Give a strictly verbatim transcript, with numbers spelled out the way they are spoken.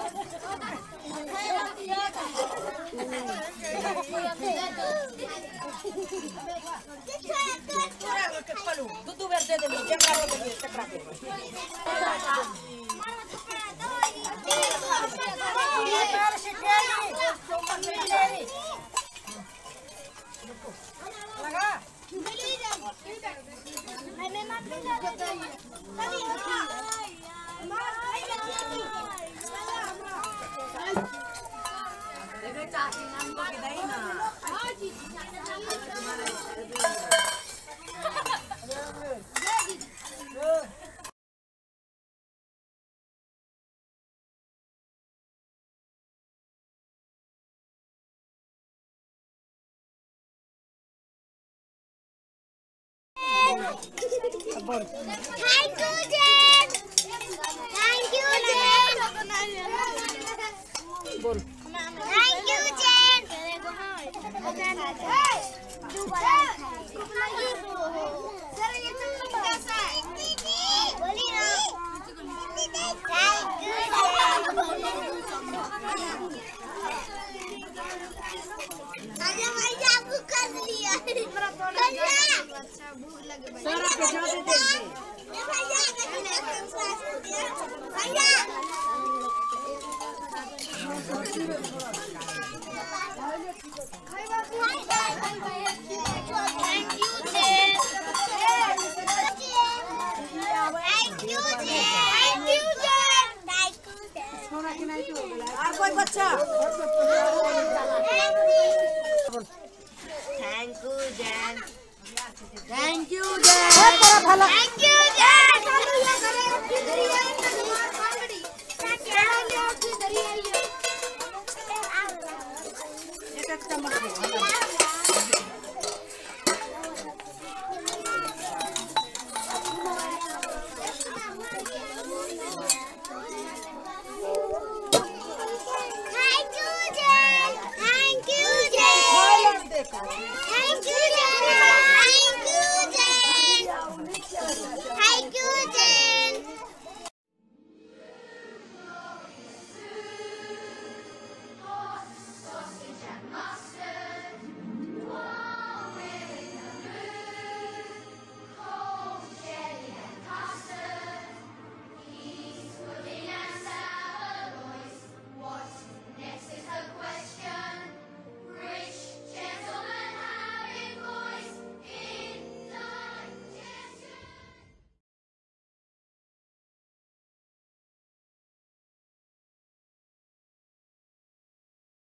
दूध बेर दे दे चकरा के चकरा के लगा मैंने मत देखो चाची नंबर के दई ना Thank you, Jen. Thank you, Jen. बोल Thank you, Jen. सर ये चप्पल कैसा है? बोली ना। Thank you, अरे भैया आपको कर लिया। सारा पैसा दे दे भैया भैया Thank you, Jen. Thank you, Jen. Thank you, Jen. Thank you, Jen. और कोई बच्चा Thank you, Jen. Thank you जय Thank you.